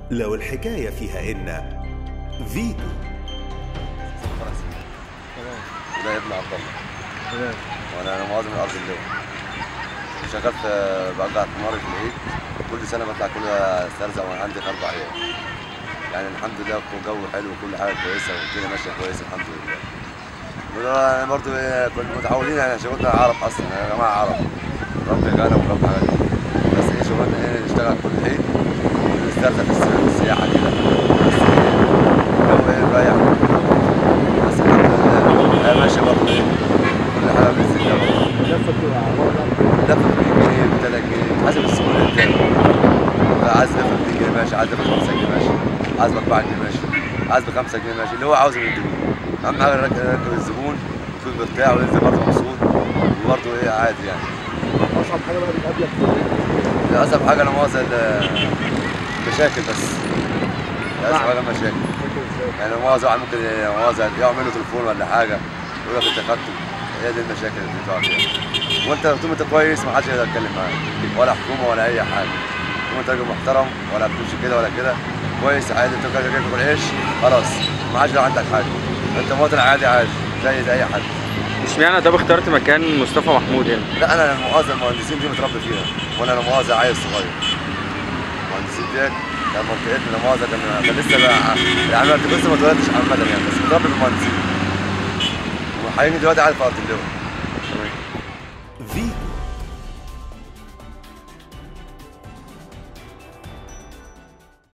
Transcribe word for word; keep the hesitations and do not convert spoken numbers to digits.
لو الحكاية فيها إن فيتو. ده ابن عبد الله. تمام. وانا انا موازن من ارض اللواء. شغال في بقطع حمار في العيد. كل سنه بطلع كل استرزق وانا عندي اربع عيال. يعني الحمد لله الجو حلو وكل حاجه كويسه والدنيا ماشيه كويسه الحمد لله. انا برضه كنا متعودين يعني شغلنا عرب اصلا، يا جماعه عرب. ربي غنم ورب حاجات. بس ايه شغلنا ايه نشتغل كل عيد ونسترزق في السياحه كده. بس ايه الجو ايه رايح. بس الحمد لله هي ماشيه برضه ايه كل حاجه باذن الله برضه. اللفه بتبقى عباره عن لفه ب مية جنيه ب تلاتة جنيه حسب السوق اللي قدامك. عايز لفه ب مية جنيه ماشي، عايز لفه ب خمسة جنيه ماشي، عايز ب أربعة جنيه ماشي، عايز ب خمسة جنيه ماشي، اللي هو عاوزه من الزبون. اهم حاجه يركب الزبون ويكون مرتاح وينزل برضه مبسوط وبرضه ايه عادي يعني. اصعب حاجه بقى بتقابلك في اصعب حاجه انا مؤاخذه المشاكل بس. اصعب حاجه المشاكل. يعني مؤاخذه واحد ممكن مؤاخذه يعمل له تليفون ولا حاجه يقول لك انت خدته. هي دي المشاكل اللي بتقع فيها. وانت طول ما انت كويس ما حدش يقدر يتكلم معاك ولا حكومه ولا اي حاجه. طول ما انت راجل محترم ولا بتمشي كده ولا كده كويس عادي، انت جاي تاكل عيش خلاص ما حدش عندك حاجه. انت مواطن عادي عادي زي زي اي حد. اشمعنى طب اخترت مكان مصطفى محمود هنا؟ لا انا المؤاخذه المهندسين دي متربي فيها وانا لا مؤاخذه عيل صغير. المهندسين ديت كان منطقتنا لا مؤاخذه كان كان لسه بقى يعني لسه ما اتولدتش عامه يعني، بس متربي في المهندسين. وحاليا دلوقتي قاعد في ارض اللواء.